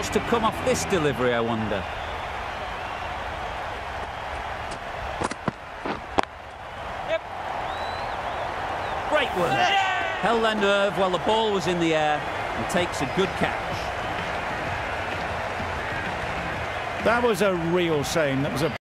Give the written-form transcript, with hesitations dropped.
What's to come off this delivery, I wonder? Yep. Great work. Held their nerve while the ball was in the air and takes a good catch. That was a real shame. That was a